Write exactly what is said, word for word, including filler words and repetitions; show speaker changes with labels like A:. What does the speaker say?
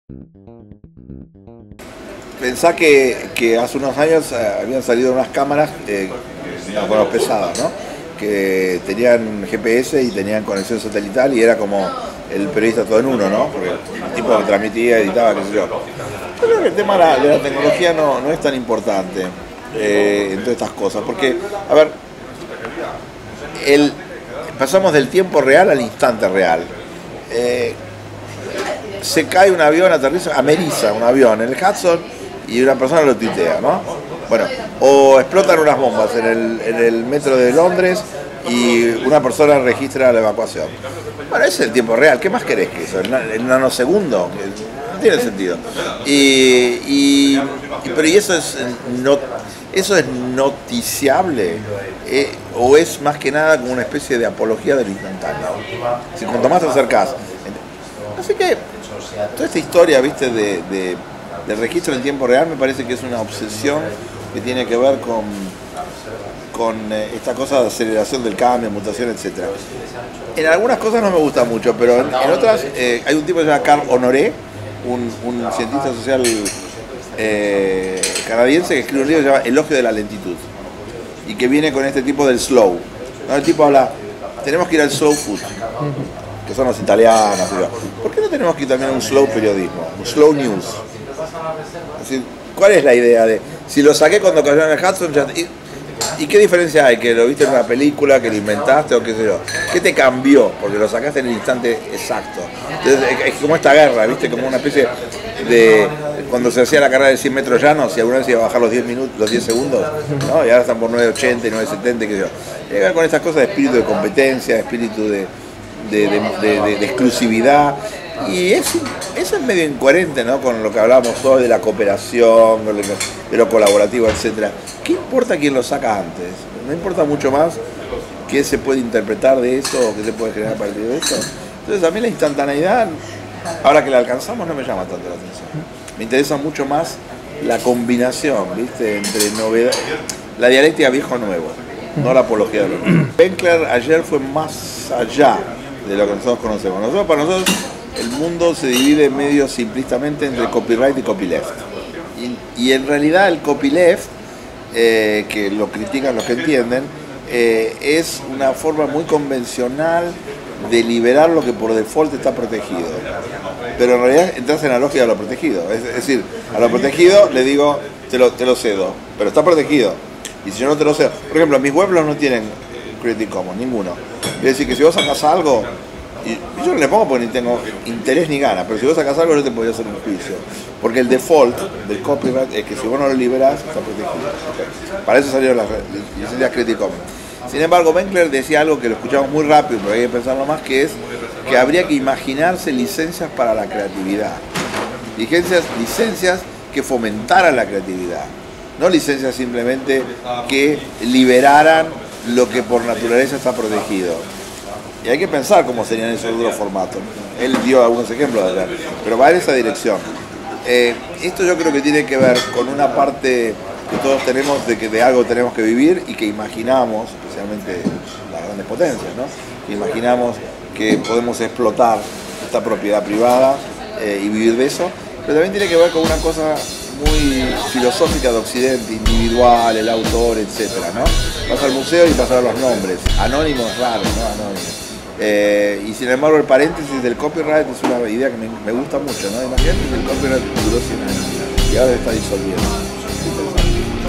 A: Pensá que, que hace unos años eh, habían salido unas cámaras, eh, no, bueno, pesadas, ¿no? Que tenían G P S y tenían conexión satelital y era como el periodista todo en uno, ¿no? Porque el tipo que transmitía, editaba, qué sé yo. Yo creo que el tema de la, de la tecnología no, no es tan importante eh, en todas estas cosas, porque, a ver, el, pasamos del tiempo real al instante real. Eh, se cae un avión, aterriza, ameriza un avión en el Hudson y una persona lo tuitea, ¿no? Bueno, o explotan unas bombas en el, en el metro de Londres y una persona registra la evacuación. Bueno, ese es el tiempo real, ¿qué más querés que eso? En nanosegundo, no tiene sentido. Y, y, pero ¿y eso es, no, eso es noticiable? Eh, ¿O es más que nada como una especie de apología del instantáneo? Si cuanto más te acercás. Así que toda esta historia, viste, de, de, del registro en tiempo real me parece que es una obsesión que tiene que ver con, con eh, esta cosa de aceleración del cambio, mutación, etcétera. En algunas cosas no me gusta mucho, pero en, en otras eh, hay un tipo que se llama Carl Honoré, un, un cientista social eh, canadiense que escribe un libro que se llama Elogio de la lentitud y que viene con este tipo del slow, ¿no? El tipo habla, tenemos que ir al slow food, que son los italianos. ¿Por qué no tenemos que ir también a un slow periodismo, un slow news? Es decir, ¿cuál es la idea de, si lo saqué cuando cayó en el Hudson, ya, y, ¿y qué diferencia hay? ¿Que lo viste en una película, que lo inventaste o qué sé yo? ¿Qué te cambió? Porque lo sacaste en el instante exacto. Entonces, es como esta guerra, ¿viste? Como una especie de, cuando se hacía la carrera de cien metros llanos, y alguna vez iba a bajar los diez minutos, los diez segundos, ¿no? Y ahora están por nueve ochenta y nueve setenta, qué sé yo. Tiene que ver con estas cosas de espíritu de competencia, de espíritu de De, de, de, de, de exclusividad, y es, eso es medio incoherente, ¿no? Con lo que hablábamos hoy de la cooperación, de lo colaborativo, etcétera. ¿Qué importa quién lo saca antes? No importa mucho más qué se puede interpretar de eso o qué se puede generar a partir de eso. Entonces a mí la instantaneidad, ahora que la alcanzamos, no me llama tanto la atención. Me interesa mucho más la combinación, ¿viste? Entre novedad, la dialéctica viejo-nuevo, no la apología de lo nuevo. Benkler ayer fue más allá de lo que nosotros conocemos. Nosotros, para nosotros, el mundo se divide medio simplistamente entre copyright y copyleft. Y, y en realidad el copyleft, eh, que lo critican los que entienden, eh, es una forma muy convencional de liberar lo que por default está protegido. Pero en realidad entras en la lógica de lo protegido. Es, es decir, a lo protegido le digo, te lo, te lo cedo, pero está protegido. Y si yo no te lo cedo, por ejemplo, mis weblogs no tienen Creative Commons, ninguno. Es decir, que si vos sacas algo, y yo no le pongo porque ni tengo interés ni gana, pero si vos sacas algo yo te podría hacer un juicio. Porque el default del copyright es que si vos no lo liberás, está protegido. Okay. Para eso salieron las licencias Creative Commons. Sin embargo, Benkler decía algo que lo escuchamos muy rápido, pero hay que pensarlo más, que es que habría que imaginarse licencias para la creatividad. Licencias, licencias que fomentaran la creatividad. No licencias simplemente que liberaran lo que por naturaleza está protegido. Y hay que pensar cómo serían esos otros formatos. Él dio algunos ejemplos de acá, pero va en esa dirección. Eh, esto yo creo que tiene que ver con una parte que todos tenemos de que de algo tenemos que vivir y que imaginamos, especialmente las grandes potencias, ¿no? Que imaginamos que podemos explotar esta propiedad privada eh, y vivir de eso, pero también tiene que ver con una cosa muy filosófica de Occidente, individual, el autor, etcétera, ¿no? Vas al museo y vas a ver los nombres, anónimos raros, ¿no? Anónimos. Eh, y sin embargo el paréntesis del copyright es una idea que me, me gusta mucho, ¿no? Imagínate que el copyright duró cien años y ahora se está disolviendo.